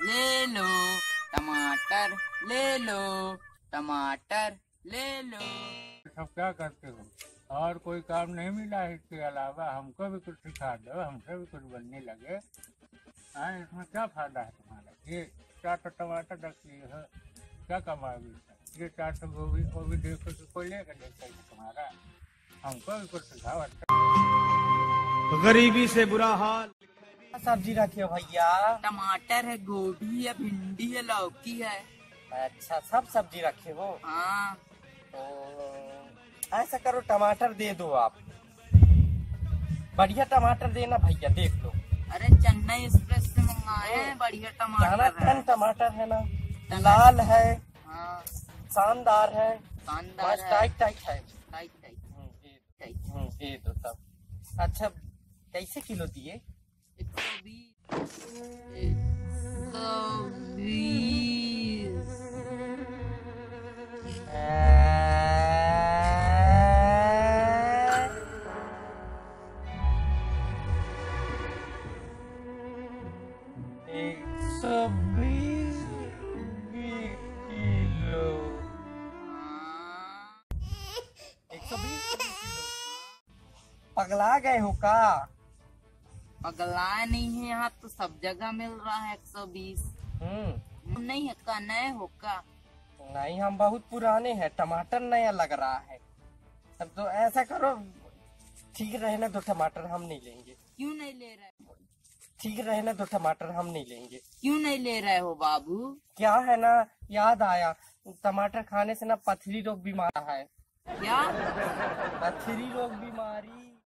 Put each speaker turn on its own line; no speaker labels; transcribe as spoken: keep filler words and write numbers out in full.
ले लो टमाटर, ले लो टमाटर, ले लो।
सब क्या करते हो? और कोई काम नहीं मिला है इसके अलावा? हमको भी कुछ सिखा दो, हमसे भी कुछ बनने लगे। हाँ, इसमें क्या फायदा है तुम्हारा? ये चार तो टमाटर रख लिए हो, क्या कमाओगे इसमें? ये चार तो गोभी गोभी देखो कि कोई लेकर देता है तुम्हारा। हमको भी कुछ सिखाओ। अच्छा,
गरीबी से बुरा हाल।
सब्जी रखी हो भैया?
टमाटर है, गोभी है, भिंडी है, लौकी है।
अच्छा, सब सब्जी रखे हो?
हाँ।
तो ऐसा करो, टमाटर दे दो आप। बढ़िया टमाटर देना भैया, देख लो।
अरे चेन्नई एक्सप्रेस से मंगाए हैं, बढ़िया टमाटर है।
टमाटर है ना, लाल है।
हाँ,
शानदार है,
शानदार है।
टाइट टाइट है।
Tight tight tight.
हम्म, दे दो तब। अच्छा, कैसे किलो दिए?
एक सौ बीस। एक सौ बीस।
एक सौ बीस किलो। एक सौ बीस किलो। पगला गए हो का?
पगला नहीं है, यहाँ तो सब जगह मिल रहा है एक सौ बीस।
हम्म,
नहीं है का, नए हो का?
नहीं, हम बहुत पुराने हैं, टमाटर नया लग रहा है। अब तो ऐसा करो, ठीक रहने दो, टमाटर हम नहीं लेंगे।
क्यों नहीं ले रहे?
ठीक रहने दो, टमाटर हम नहीं लेंगे।
क्यों नहीं ले रहे हो बाबू?
क्या है ना, याद आया, टमाटर खाने से ना पथरी रोग बीमार है।
क्या?
पथरी रोग बीमारी